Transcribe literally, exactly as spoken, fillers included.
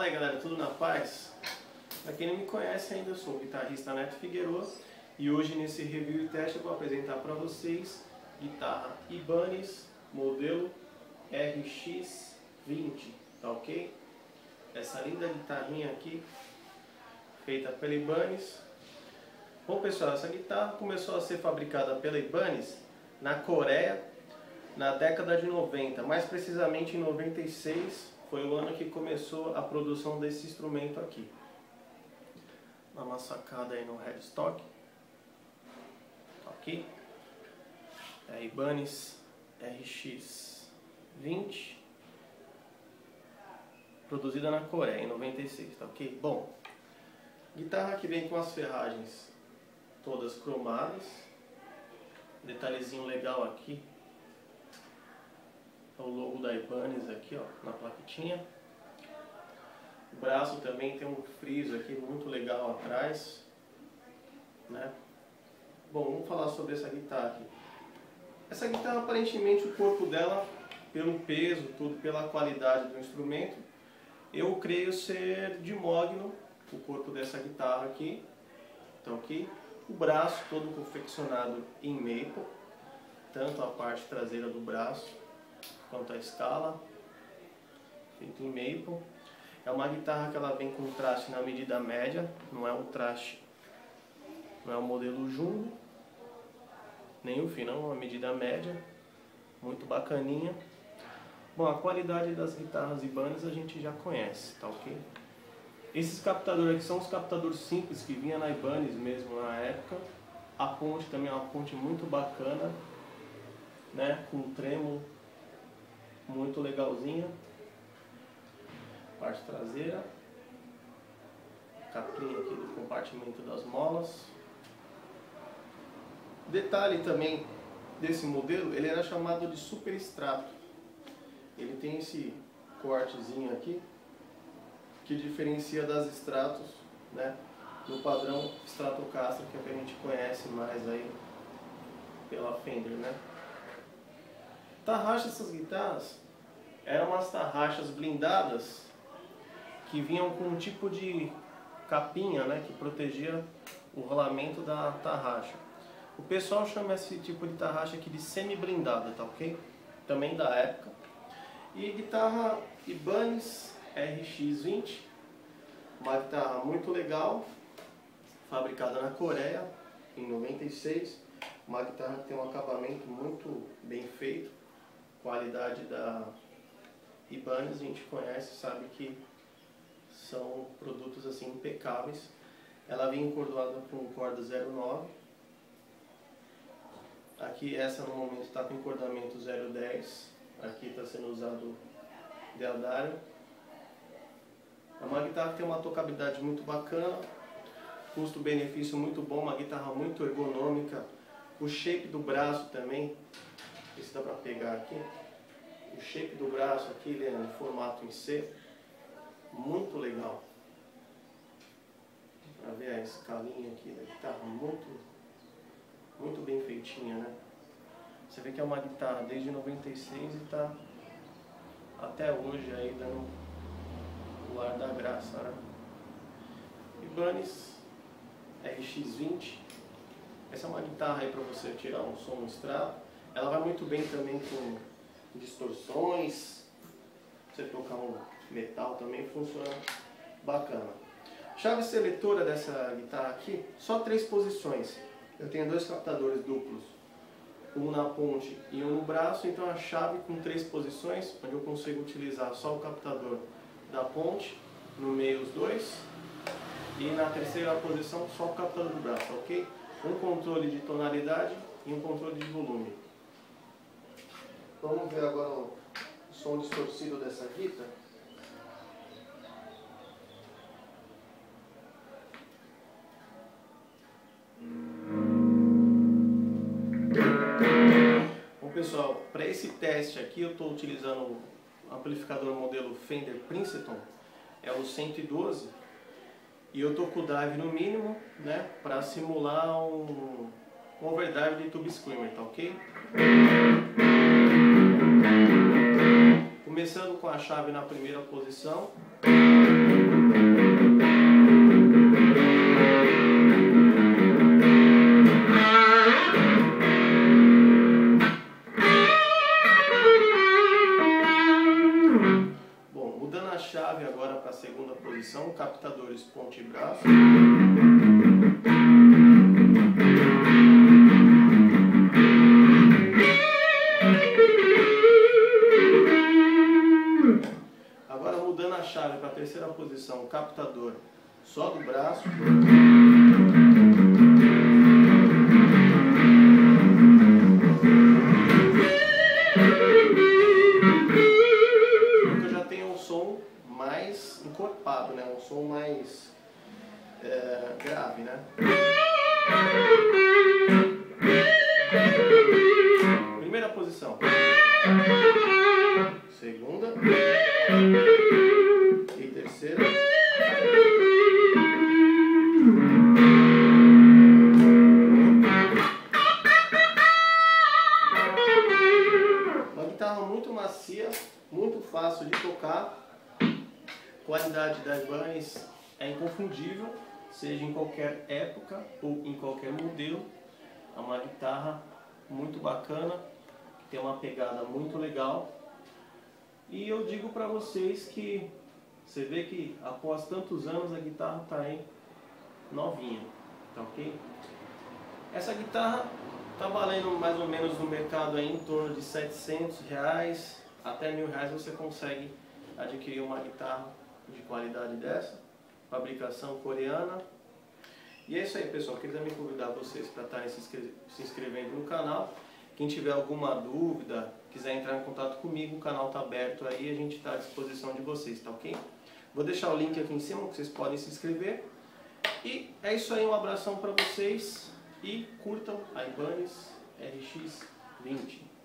Fala aí galera, tudo na paz? Pra quem não me conhece ainda, eu sou o guitarrista Neto Figueroa e hoje nesse review e teste eu vou apresentar para vocês guitarra Ibanez modelo R X vinte, tá ok? Essa linda guitarrinha aqui, feita pela Ibanez. Bom pessoal, essa guitarra começou a ser fabricada pela Ibanez na Coreia na década de noventa, mais precisamente em noventa e seis, foi o ano que começou a produção desse instrumento aqui. Dá uma sacada aí no headstock, tá aqui, é Ibanez R X vinte, produzida na Coreia em noventa e seis, tá ok? Bom, guitarra que vem com as ferragens todas cromadas, detalhezinho legal aqui, o logo da Ibanez aqui, ó, na plaquetinha. O braço também tem um friso aqui muito legal atrás, né? Bom, vamos falar sobre essa guitarra aqui. Essa guitarra, aparentemente, o corpo dela, pelo peso, tudo, pela qualidade do instrumento, eu creio ser de mogno, o corpo dessa guitarra aqui. Então aqui, o braço todo confeccionado em maple, tanto a parte traseira do braço quanto a escala, feito em maple. É uma guitarra que ela vem com traste na medida média, não é um traste, não é um modelo jumbo, nem o fino, é uma medida média, muito bacaninha. Bom, a qualidade das guitarras Ibanez a gente já conhece, tá ok? Esses captadores aqui são os captadores simples que vinha na Ibanez mesmo na época. A ponte também é uma ponte muito bacana, né, com trêmulo muito legalzinha. Parte traseira, capinha aqui do compartimento das molas. Detalhe também desse modelo, ele era chamado de super extrato. Ele tem esse cortezinho aqui que diferencia das extratos, né, no padrão Stratocaster, que é o que a gente conhece mais aí pela Fender, né? Tarraxa dessas guitarras eram umas tarraxas blindadas que vinham com um tipo de capinha, né, que protegia o rolamento da tarraxa. O pessoal chama esse tipo de tarraxa aqui de semi-blindada, tá ok? Também da época. E guitarra Ibanez R X vinte, uma guitarra muito legal, fabricada na Coreia em noventa e seis. Uma guitarra que tem um acabamento muito bem feito. Qualidade da Ibanez a gente conhece, sabe que são produtos assim impecáveis. Ela vem encordoada com corda zero nove. Aqui essa no momento está com encordamento zero dez. Aqui está sendo usado deodário. É uma guitarra que tem uma tocabilidade muito bacana, custo-benefício muito bom, uma guitarra muito ergonômica. O shape do braço também, se dá para pegar aqui, o shape do braço aqui, ele é no formato em C, muito legal. Para ver a escalinha aqui da guitarra, muito, muito bem feitinha, né? Você vê que é uma guitarra desde noventa e seis e está até hoje aí dando o ar da graça, né? Ibanez R X vinte. Essa é uma guitarra aí para você tirar um som no extrato. Ela vai muito bem também com distorções. Você tocar um metal também funciona bacana. Chave seletora dessa guitarra aqui, só três posições. Eu tenho dois captadores duplos, um na ponte e um no braço, então a chave com três posições, onde eu consigo utilizar só o captador da ponte, no meio os dois, e na terceira posição só o captador do braço, ok? Um controle de tonalidade e um controle de volume. Vamos ver agora o som distorcido dessa guitarra. Bom pessoal, para esse teste aqui eu estou utilizando o amplificador modelo Fender Princeton, é o cento e doze, e eu estou com o drive no mínimo, né, para simular um, um overdrive de Tube Screamer, tá ok? O Começando com a chave na primeira posição. Bom, mudando a chave agora para a segunda posição, captadores ponta e braço. Agora mudando a chave para a terceira posição, captador só do braço. Eu já tenho um som mais encorpado, né? Um som mais é, grave, né? Primeira posição. Segunda. E terceira. Uma guitarra muito macia, muito fácil de tocar. A qualidade da Ibanez é inconfundível, seja em qualquer época ou em qualquer modelo. É uma guitarra muito bacana, que tem uma pegada muito legal. E eu digo para vocês que você vê que após tantos anos a guitarra está aí novinha, tá ok? Essa guitarra está valendo mais ou menos no mercado aí em torno de setecentos reais até mil reais. Você consegue adquirir uma guitarra de qualidade dessa, fabricação coreana. E é isso aí, pessoal. Queria me convidar vocês para estarem se, inscre se inscrevendo no canal. Quem tiver alguma dúvida, quiser entrar em contato comigo, o canal está aberto aí, a gente está à disposição de vocês, tá ok? Vou deixar o link aqui em cima que vocês podem se inscrever. E é isso aí, um abração para vocês e curtam a Ibanez R X vinte.